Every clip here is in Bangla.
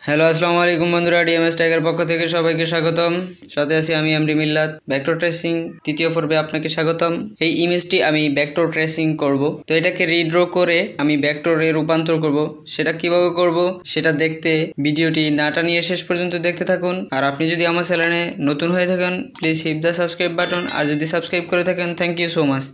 হ্যালো আসসালামু আলাইকুম বন্ধুরা, ডিএমএস টাইগার পক্ষ থেকে সবাইকে স্বাগতম। সাথে আছি আমি এমডি মিল্লাত। ভেক্টর ট্রেসিং তৃতীয় পর্বে আপনাকে স্বাগতম। এই ইমেজটি আমি ভেক্টর ট্রেসিং করব, তো এটাকে রিড্র করে আমি ভেক্টরে রূপান্তর করব। সেটা কিভাবে করব সেটা দেখতে ভিডিওটি না টানিয়ে শেষ পর্যন্ত দেখতে থাকুন। আর আপনি যদি আমার চ্যানেলে নতুন হয়ে থাকেন please hit the subscribe button, আর যদি সাবস্ক্রাইব করে থাকেন থ্যাংক ইউ সো মাচ।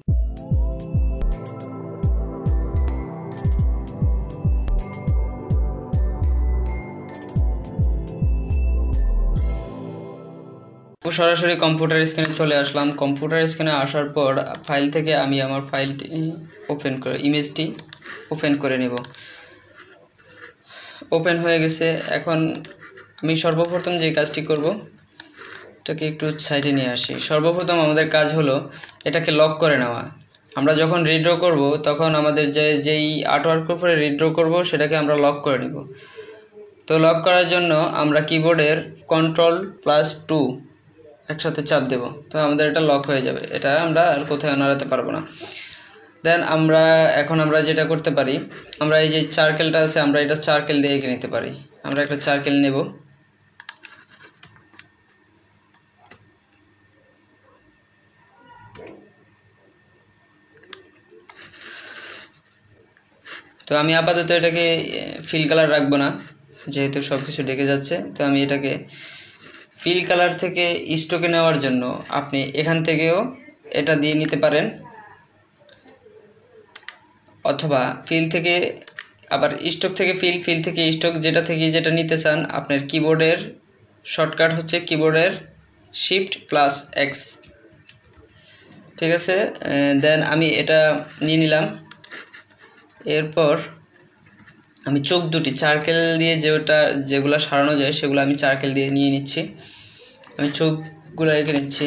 সরাসরি কম্পিউটার স্ক্রিনে চলে আসলাম। কম্পিউটার স্ক্রিনে আসার পর ফাইল থেকে আমি আমার ফাইলটি ওপেন করে ইমেজটি ওপেন করে নেব। ওপেন হয়ে গেছে। এখন আমি সর্বপ্রথম যে কাজটি করব, এটাকে একটু সাইডে নিয়ে আসি। সর্বপ্রথম আমাদের কাজ হলো এটাকে লক করে নেওয়া। আমরা যখন রিড্র করব তখন আমাদের যেই আর্টওয়ার্কের উপরে রিড্র করব সেটাকে আমরা লক করে নিব। তো লক করার জন্য আমরা কিবোর্ডের Ctrl+2 একসাথে চাপ দেব, তো আমাদের এটা লক হয়ে যাবে। এটা আমরা আর কোথাও নাড়াতে পারবো না। দেন আমরা যেটা করতে পারি, আমরা এই যে সার্কেলটা আছে আমরা এটা সার্কেল দিয়ে এঁকে নিতে পারি। আমরা একটা সার্কেল নেব। তো আমি আপাতত এটাকে ফিল কালার রাখবো না, যেহেতু সব কিছু ঢেকে যাচ্ছে। তো আমি এটাকে ফিল কালার থেকে স্ট্রোকে নেওয়ার জন্য আপনি এখান থেকেও এটা দিয়ে নিতে পারেন, অথবা ফিল থেকে আবার স্ট্রোক থেকে ফিল থেকে স্ট্রোক, যেটা নিতে চান। আপনার কিবোর্ডের শর্টকাট হচ্ছে কিবোর্ডের Shift+X, ঠিক আছে। দেন আমি এটা নিয়ে নিলাম। এরপর আমি চোখ দুটি সার্কেল দিয়ে যেগুলো সারানো যায় সেগুলো আমি সার্কেল দিয়ে নিয়ে নিচ্ছি। আমি চোখগুলো এঁকে নিচ্ছি।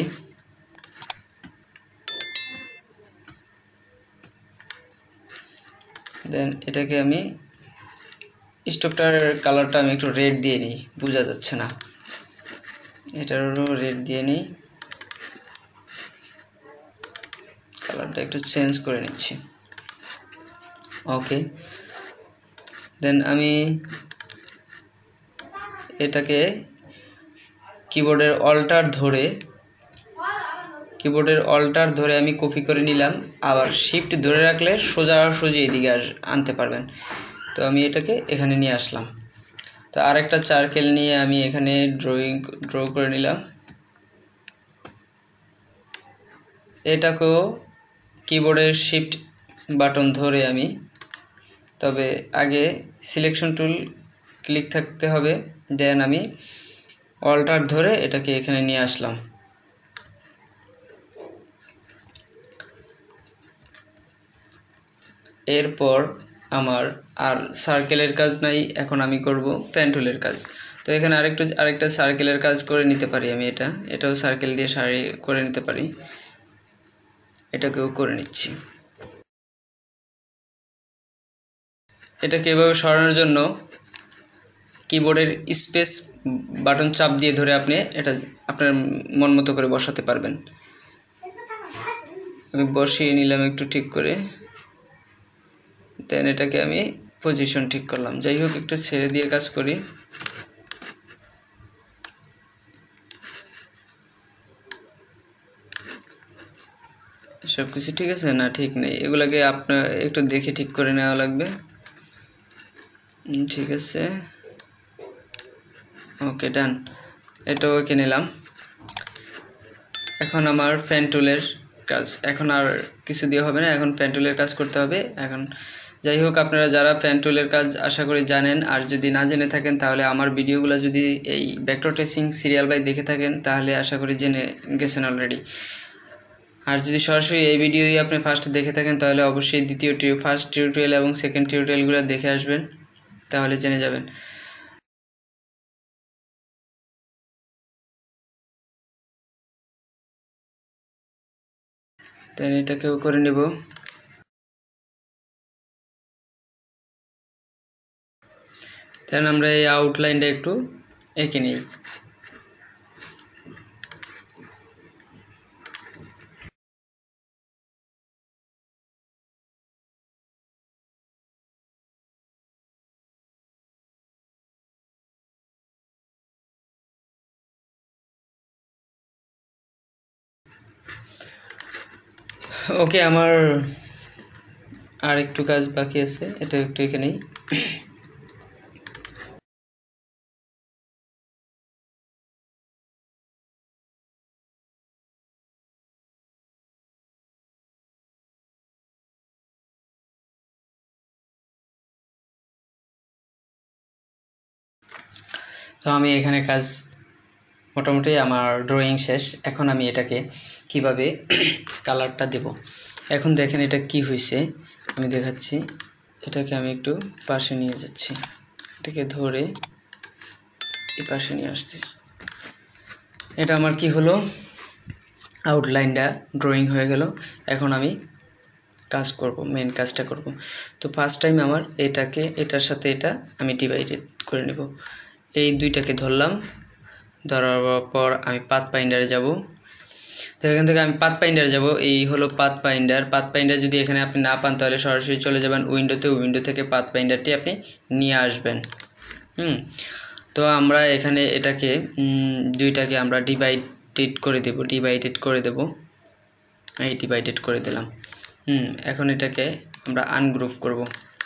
দেন এটাকে আমি স্টোকটার কালারটা আমি একটু রেড দিয়ে নিই, বোঝা যাচ্ছে না, এটারও রেড দিয়ে নিই, কালারটা একটু চেঞ্জ করে নিচ্ছি। ওকে, দেন আমি এটাকে কিবোর্ডের অল্টার ধরে আমি কপি করে নিলাম। আবার শিফট ধরে রাখলে সোজাসুজি এদিকে আনতে পারবেন। তো আমি এটাকে এখানে নিয়ে আসলাম। তো আরেকটা সার্কেল নিয়ে আমি এখানে ড্র করে নিলাম। এটাকেও কিবোর্ডের শিফট বাটন ধরে আমি, তবে আগে সিলেকশন টুল ক্লিক থাকতে হবে। দেন আমি অল্টার ধরে এটাকে এখানে নিয়ে আসলাম। এরপর আমার আর সার্কেলের কাজ নাই, এখন আমি করব পেন টুলের কাজ। তো এখানে আরেকটা সার্কেলের কাজ করে নিতে পারি আমি। এটাও সার্কেল দিয়ে করে নিতে পারি। এটাকেও করে নিচ্ছি। এটাকে এভাবে সরানোর জন্য কিবোর্ডের স্পেস বাটন চাপ দিয়ে ধরে আপনি এটা আপনার মন মতো করে বসাতে পারবেন। আমি বসিয়ে নিলাম একটু ঠিক করে। দেন এটাকে আমি পজিশন ঠিক করলাম। যাই হোক, একটু ছেড়ে দিয়ে কাজ করি। সব কিছু ঠিক আছে না? ঠিক নেই, এগুলাকে আপনার একটু দেখে ঠিক করে নেওয়া লাগবে। ঠিক আছে, ওকে ডান। এটাও এঁকে নিলাম। এখন আমার পেন টুলের কাজ, এখন আর কিছু দিয়ে হবে না, এখন পেন টুলের কাজ করতে হবে। এখন যাই হোক, আপনারা যারা পেন টুলের কাজ আশা করি জানেন, আর যদি না জেনে থাকেন তাহলে আমার ভিডিওগুলো যদি এই ভেক্টর ট্রেসিং সিরিয়াল বাই দেখে থাকেন তাহলে আশা করি জেনে গেছেন অলরেডি। আর যদি সরাসরি এই ভিডিওই আপনি ফার্স্ট দেখে থাকেন তাহলে অবশ্যই ফার্স্ট টিউটোরিয়াল এবং সেকেন্ড টিউটোরিয়ালগুলো দেখে আসবেন, তাহলে জেনে যাবেন। তাই এটাকেও করে নেব। দেন আমরা এই আউটলাইনটা একটু এঁকে নিই। ওকে, আমার আর একটু কাজ বাকি আছে, এটা একটু এখানেই। তো আমি এখানে কাজ মোটামুটি আমার ড্রয়িং শেষ। এখন আমি এটাকে কিভাবে কালারটা দেব, এখন দেখেন এটা কি হয়েছে আমি দেখাচ্ছি। এটাকে আমি একটু পাশে নিয়ে যাচ্ছি, এটাকে ধরে এই পাশে নিয়ে আসছি। এটা আমার কি হলো, আউটলাইনটা ড্রয়িং হয়ে গেল। এখন আমি কাজ করব, মেন কাজটা করব। তো ফার্স্ট টাইম আমার এটাকে এটার সাথে এটা আমি ডিভাইডেড করে নেব। এই দুইটাকে ধরলাম, ধরার পর আমি পাথ ফাইন্ডারে যাব। তো এখান থেকে আমি পাথ ফাইন্ডারে যাব, এই হলো পাথ ফাইন্ডার। পাথ ফাইন্ডার যদি এখানে আপনি না পান তাহলে সরাসরি চলে যাবেন উইন্ডোতে, উইন্ডো থেকে পাথ ফাইন্ডারটি আপনি নিয়ে আসবেন। তো আমরা এখানে এটাকে দুইটাকে আমরা ডিভাইডেড করে দেব, এই ডিভাইডেড করে দিলাম। এখন এটাকে আমরা আনগ্রুপ করব।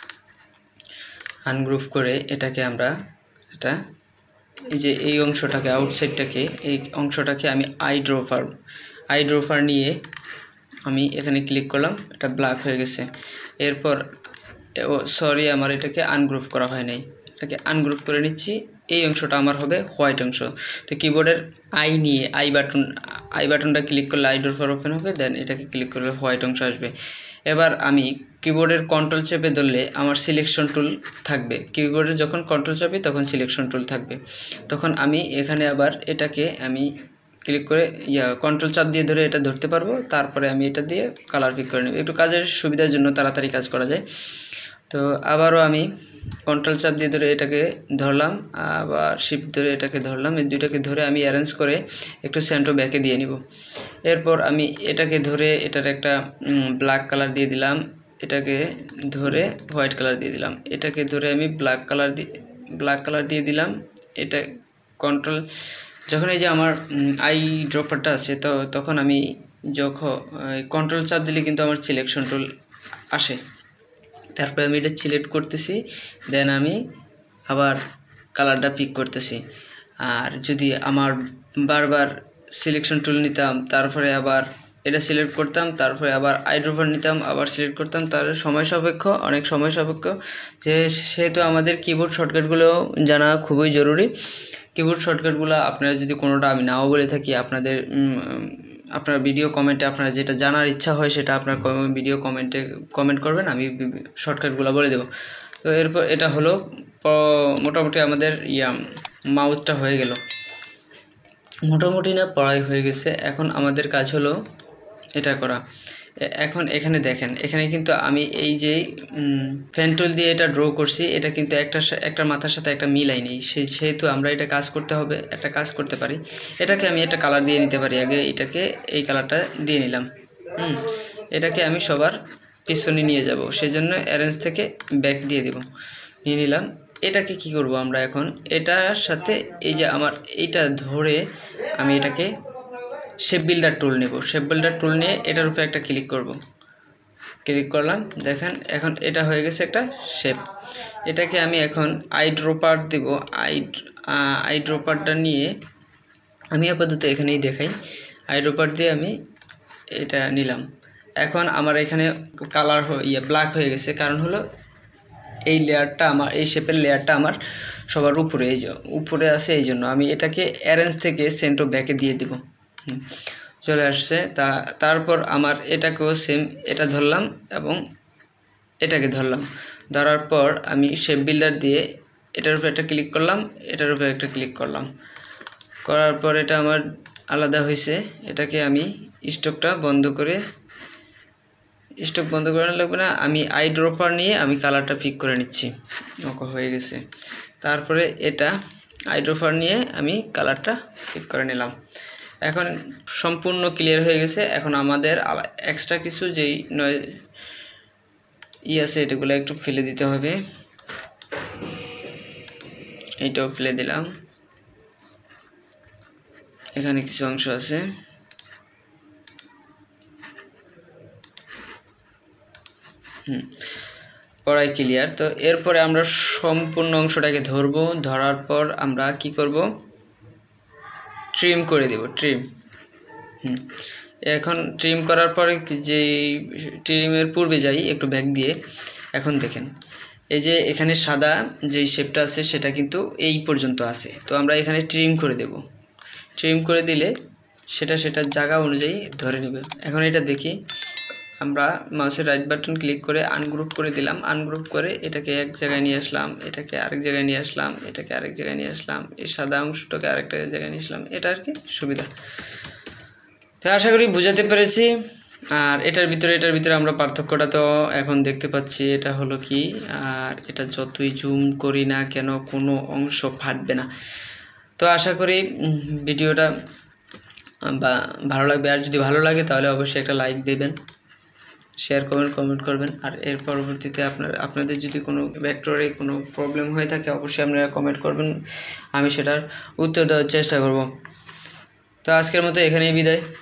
আনগ্রুপ করে এটাকে আমরা এটা এই যে এই অংশটাকে আউটসাইডটাকে এই অংশটাকে আমি আইড্রোফার নিয়ে আমি এখানে ক্লিক করলাম, এটা ব্ল্যাক হয়ে গেছে। এরপর সরি আমার এটাকে আনগ্রুপ করা হয় নাই, এটাকে আনগ্রুপ করে নিচ্ছি। এই অংশটা আমার হবে হোয়াইট অংশ। তো কিবোর্ডের আই বাটনটা ক্লিক করলে আইড্রোফার ওপেন হবে, দেন এটাকে ক্লিক করলে হোয়াইট অংশ আসবে। এবার আমি কিবোর্ডের কন্ট্রোল চেপে ধরলে আমার সিলেকশন টুল থাকবে, কিবোর্ডে যখন কন্ট্রোল চাপি তখন সিলেকশন টুল থাকবে। তখন আমি এখানে আবার এটাকে আমি ক্লিক করে কন্ট্রোল চাপ দিয়ে ধরে এটা ধরতে পারবো, তারপরে আমি এটা দিয়ে কালার পিক করে নেব। একটু কাজের সুবিধার জন্য তাড়াতাড়ি কাজ করা যায়। তো আবারও আমি কন্ট্রোল চাপ দিয়ে ধরে এটাকে ধরলাম, আবার শিফট ধরে এটাকে ধরলাম, এই দুইটাকে ধরে আমি অ্যারেঞ্জ করে একটু সেন্টার ব্যাকে দিয়ে নিব। এরপর আমি এটাকে ধরে এটার একটা ব্ল্যাক কালার দিয়ে দিলাম, এটাকে ধরে হোয়াইট কালার দিয়ে দিলাম, এটাকে ধরে আমি ব্ল্যাক কালার দিয়ে দিলাম। এটা কন্ট্রোল যখন এই যে আমার আই ড্রপারটা আছে তো তখন আমি যখন কন্ট্রোল চাপ দিলে কিন্তু আমার সিলেকশন টুল আসে। তারপরে আমি এটা সিলেক্ট করতেছি, দেন আমি আবার কালারটা পিক করতেছি। আর যদি আমার বারবার সিলেকশন টুল নিতাম, তারপরে আবার এটা সিলেক্ট করতাম, তারপরে আবার আইড্রোভার নিতাম, আবার সিলেক্ট করতাম, তার অনেক সময় সাপেক্ষ, সেহেতু আমাদের কিবোর্ড শর্টকাটগুলো জানা খুবই জরুরি। কিবোর্ড শর্টকাটগুলো আপনারা যদি কোনোটা আমি নাও বলে থাকি, আপনার ভিডিও কমেন্টে আপনার যেটা জানার ইচ্ছা হয় সেটা আপনার ভিডিও কমেন্ট করবেন, আমি শর্টকাটগুলো বলে দেব। তো এরপর এটা হলো মোটামুটি আমাদের মাউথটা হয়ে গেল, মোটামুটি না পড়াই হয়ে গেছে। এখন আমাদের কাজ হলো এটা করা। এখন এখানে দেখেন, এখানে কিন্তু আমি এই যে পেন টুল দিয়ে এটা ড্র করছি, এটা কিন্তু একটা মাথার সাথে একটা মিলাই নেই, সেহেতু আমরা এটা কাজ করতে হবে। একটা কাজ করতে পারি, এটাকে আমি একটা কালার দিয়ে নিতে পারি। আগে এটাকে এই কালারটা দিয়ে নিলাম, এটাকে আমি সবার পিছনে নিয়ে যাব, সেই জন্য অ্যারেঞ্জ থেকে ব্যাক দিয়ে দেব, নিয়ে নিলাম। এটাকে কি করব আমরা এখন, এটার সাথে এই যে আমার এইটা ধরে আমি এটাকে শেপ বিল্ডার টুল নেব। শেপ বিল্ডার টুল নিয়ে এটার উপরে একটা ক্লিক করলাম, দেখেন এখন এটা হয়ে গেছে একটা শেপ। এটাকে আমি এখন আইড্রোপার দেব। আইড্রোপারটা নিয়ে আমি আপাতত এখানেই দেখাই, আইড্রোপার দিয়ে আমি এটা নিলাম। এখন আমার এখানে কালার ব্ল্যাক হয়ে গেছে, কারণ হলো এই লেয়ারটা আমার, এই শেপের লেয়ারটা আমার সবার উপরে আছে, এই জন্য আমি এটাকে অ্যারেঞ্জ থেকে সেন্টার ব্যাকে দিয়ে দেব। চলে আসছে। তারপর আমার এটাকেও সেম এটা ধরলাম এবং এটাকে ধরার পর আমি শেপ বিল্ডার দিয়ে এটার উপরে একটা ক্লিক করলাম, এটার উপরে একটা ক্লিক করলাম, করার পর এটা আমার আলাদা হয়েছে। এটাকে আমি স্টক বন্ধ করে লাগবে না, আমি আইড্রপার নিয়ে আমি কালারটা পিক করে নিচ্ছি। ওকে, হয়ে গেছে। তারপরে এটা আইড্রপার নিয়ে আমি কালারটা পিক করে নিলাম। এখন সম্পূর্ণ ক্লিয়ার হয়ে গেছে। এখন আমাদের এক্সট্রা কিছু যেই আছে এটাগুলো একটু ফেলে দিতে হবে, এইটাও ফেলে দিলাম। এখানে কিছু অংশ আছে, পড়াই ক্লিয়ার। তো এরপরে আমরা সম্পূর্ণ অংশটাকে ধরবো, ধরার পর আমরা কি করব, ট্রিম করে দেব, ট্রিম। এখন ট্রিম করার পরে যে ট্রিমের পূর্বে যাই একটু ব্যাক দিয়ে, এখন দেখেন এই যে এখানে সাদা যেই শেপটা আছে সেটা কিন্তু এই পর্যন্ত আছে, তো আমরা এখানে ট্রিম করে দেব। ট্রিম করে দিলে সেটার জায়গা অনুযায়ী ধরে নেবে। এখন এটা দেখি, আমরা মাউসের রাইট বাটন ক্লিক করে আনগ্রুপ করে দিলাম, আনগ্রুপ করে এটাকে এক জায়গায় নিয়ে আসলাম, এটাকে আরেক জায়গায় নিয়ে আসলাম, এটাকে আরেক জায়গায় নিয়ে আসলাম, এই সাদা অংশটাকে আরেকটা জায়গায় নিয়ে আসলাম, এটা আর কি সুবিধা। তো আশা করি বুঝাতে পেরেছি। আর এটার ভিতরে আমরা পার্থক্যটা তো এখন দেখতে পাচ্ছি, এটা হলো কি, আর এটা যতই জুম করি না কেন কোনো অংশ ফাটবে না। তো আশা করি ভিডিওটা ভালো লাগবে, আর যদি ভালো লাগে তাহলে অবশ্যই একটা লাইক দেবেন, শেয়ার করবেন, কমেন্ট করবেন। আর এর পরবর্তীতে আপনাদের যদি কোনো ভেক্টরে কোনো প্রবলেম হয়ে থাকে অবশ্যই আপনারা কমেন্ট করবেন, আমি সেটার উত্তর দেওয়ার চেষ্টা করব। তো আজকের মতো এখানেই বিদায়।